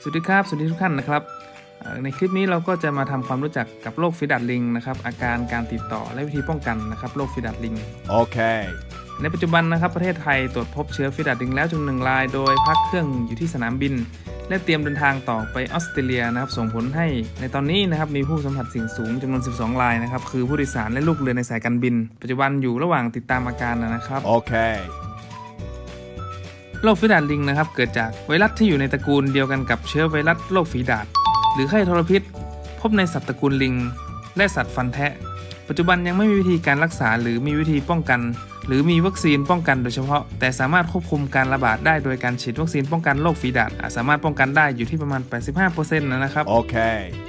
สวัสดีครับสวัสดีทุกท่านนะครับในคลิปนี้เราก็จะมาทำความรู้จักกับโรคฝีดาษลิงนะครับอาการติดต่อและวิธีป้องกันนะครับโรคฝีดาษลิงโอเคในปัจจุบันนะครับประเทศไทยตรวจพบเชื้อฝีดาษลิงแล้วจำนวน1 รายโดยพักเครื่องอยู่ที่สนามบินและเตรียมเดินทางต่อไปออสเตรเลียนะครับส่งผลให้ในตอนนี้นะครับมีผู้สัมผัสเสี่ยงสูงจำนวน12 รายนะครับคือผู้โดยสารและลูกเรือในสายการบินปัจจุบันอยู่ระหว่างติดตามอาการนะครับโอเคโรคฝีดาษลิงนะครับเกิดจากไวรัสที่อยู่ในตระกูลเดียวกันกับเชื้อไวรัสโรคฝีดาษหรือไข้ทรพิษพบในสัตว์ตระกูลลิงและสัตว์ฟันแทะปัจจุบันยังไม่มีวิธีการรักษาหรือมีวิธีป้องกันหรือมีวัคซีนป้องกันโดยเฉพาะแต่สามารถควบคุมการระบาดได้โดยการฉีดวัคซีนป้องกันโรคฝีดาษสามารถป้องกันได้อยู่ที่ประมาณ 85% นะครับโอเค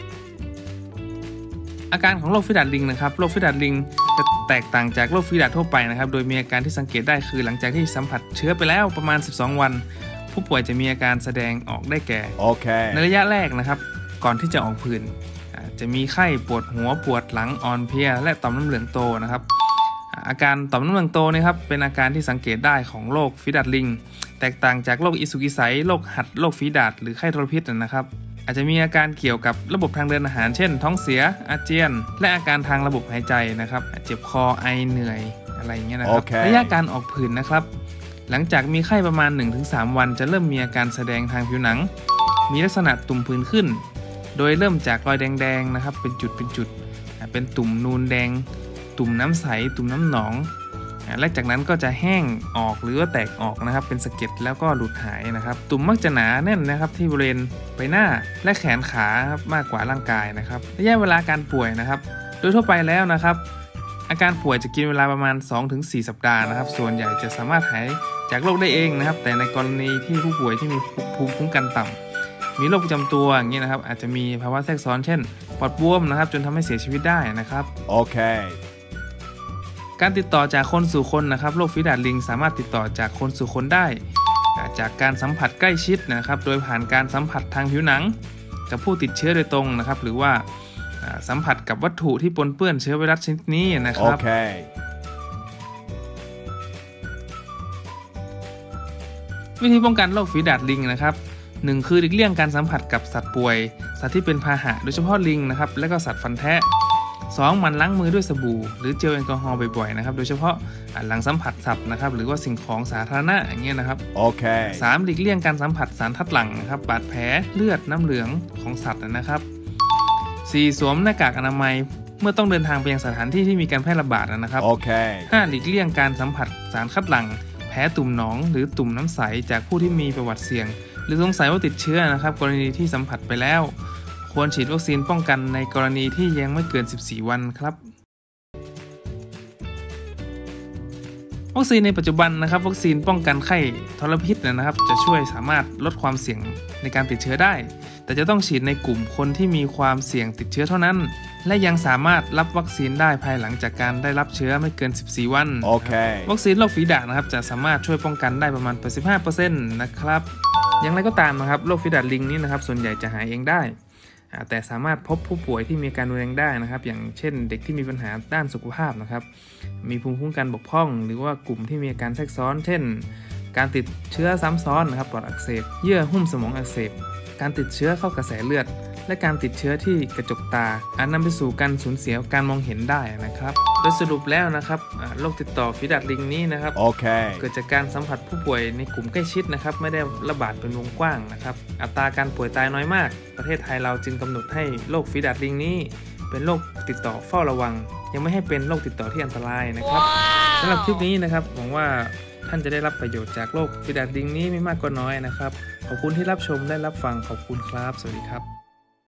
อาการของโรคฝีดาษลิงนะครับโรคฝีดาษลิงจะแตกต่างจากโรคฝีดาษทั่วไปนะครับโดยมีอาการที่สังเกตได้คือหลังจากที่สัมผัสเชื้อไปแล้วประมาณ12 วันผู้ป่วยจะมีอาการแสดงออกได้แก่ในระยะแรกนะครับก่อนที่จะออกผื่นจะมีไข้ปวดหัวปวดหลังอ่อนเพลียและต่อมน้ำเหลืองโตนะครับอาการต่อมน้ำเหลืองโตนะครับเป็นอาการที่สังเกตได้ของโรคฝีดาษลิงแตกต่างจากโรคอิสุกอิสัยโรคหัดโรคฝีดาษหรือไข้ทรพิษนะครับอาจจะมีอาการเกี่ยวกับระบบทางเดินอาหารเช่นท้องเสียอาเจียนและอาการทางระบบหายใจนะครับเจ็บคอไอเหนื่อยอะไรอย่างเงี้ยนะครับระยะการออกผื่นนะครับหลังจากมีไข้ประมาณ 1-3 วันจะเริ่มมีอาการแสดงทางผิวหนังมีลักษณะตุ่มผื่นขึ้นโดยเริ่มจากรอยแดงๆนะครับเป็นจุดเป็นตุ่มนูนแดงตุ่มน้ำใสตุ่มน้ำหนองและจากนั้นก็จะแห้งออกหรือว่าแตกออกนะครับเป็นสะเก็ดแล้วก็หลุดหายนะครับตุ่มมักจะหนาแน่นนะครับที่บริเวณใบหน้าและแขนขาครับมากกว่าร่างกายนะครับระยะเวลาการป่วยนะครับโดยทั่วไปแล้วนะครับอาการป่วยจะกินเวลาประมาณ 2-4 สัปดาห์นะครับส่วนใหญ่จะสามารถหายจากโรคได้เองนะครับแต่ในกรณีที่ผู้ป่วยที่มีภูมิคุ้มกันต่ำมีโรคประจำตัวอย่างนี้นะครับอาจจะมีภาวะแทรกซ้อนเช่นปอดบวมนะครับจนทำให้เสียชีวิตได้นะครับโอเคการติดต่อจากคนสู่คนนะครับโรคฝีดาษลิงสามารถติดต่อจากคนสู่คนได้จากการสัมผัสใกล้ชิดนะครับโดยผ่านการสัมผัสทางผิวหนังกับผู้ติดเชื้อโดยตรงนะครับหรือว่าสัมผัสกับวัตถุที่ปนเปื้อนเชื้อไวรัสชนิดนี้นะครับวิธีป้องกันโรคฝีดาษลิงนะครับ1คือหลีกเลี่ยงการสัมผัสกับสัตว์ป่วยสัตว์ที่เป็นพาหะโดยเฉพาะลิงนะครับและก็สัตว์ฟันแทะ2มันล้างมือด้วยสบู่หรือเจลแอลกอฮอล์บ่อยๆนะครับโดยเฉพาะหลังสัมผัสสัตว์นะครับหรือว่าสิ่งของสาธารณะอย่างเงี้ยนะครับ3หลีกเลี่ยงการสัมผัสสารคัดหลั่งนะครับบาดแผลเลือดน้ำเหลืองของสัตว์นะครับ4สวมหน้ากากอนามัยเมื่อต้องเดินทางไปยังสถานที่ที่มีการแพร่ระบาดนะครับ5หลีกเลี่ยงการสัมผัสสารคัดหลั่งแผลตุ่มหนองหรือตุ่มน้ำใสจากผู้ที่มีประวัติเสี่ยงหรือสงสัยว่าติดเชื้อนะครับกรณีที่สัมผัสไปแล้วควรฉีดวัคซีนป้องกันในกรณีที่ยังไม่เกิน14 วันครับวัคซีนในปัจจุบันนะครับวัคซีนป้องกันไข้ทรพิษนะครับจะช่วยสามารถลดความเสี่ยงในการติดเชื้อได้แต่จะต้องฉีดในกลุ่มคนที่มีความเสี่ยงติดเชื้อเท่านั้นและยังสามารถรับวัคซีนได้ภายหลังจากการได้รับเชื้อไม่เกิน14 วันวัคซีนโรคฝีดาษนะครับจะสามารถช่วยป้องกันได้ประมาณ 85% นะครับอย่างไรก็ตามนะครับโรคฝีดาษลิงนี้นะครับส่วนใหญ่จะหายเองได้แต่สามารถพบผู้ป่วยที่มีอาการรุนแรงได้นะครับอย่างเช่นเด็กที่มีปัญหาด้านสุขภาพนะครับมีภูมิคุ้มกันบกพร่องหรือว่ากลุ่มที่มีอาการแทรกซ้อนเช่นการติดเชื้อซ้ำซ้อนนะครับปอดอักเสบเยื่อหุ้มสมองอักเสบการติดเชื้อเข้ากระแสเลือดและการติดเชื้อที่กระจกตาอาจนำไปสู่การสูญเสียการมองเห็นได้นะครับโดยสรุปแล้วนะครับโรคติดต่อฝีดาษลิงนี้นะครับเกิดจากการสัมผัสผู้ป่วยในกลุ่มใกล้ชิดนะครับไม่ได้ระบาดเป็นวงกว้างนะครับอัตราการป่วยตายน้อยมากประเทศไทยเราจึงกำหนดให้โรคฝีดาษลิงนี้เป็นโรคติดต่อเฝ้าระวังยังไม่ให้เป็นโรคติดต่อที่อันตรายนะครับสำหรับคลิปนี้นะครับหวังว่าท่านจะได้รับประโยชน์จากโรคฝีดาษลิงนี้ไม่มากก็น้อยนะครับขอบคุณที่รับชมและรับฟังขอบคุณครับสวัสดีครับ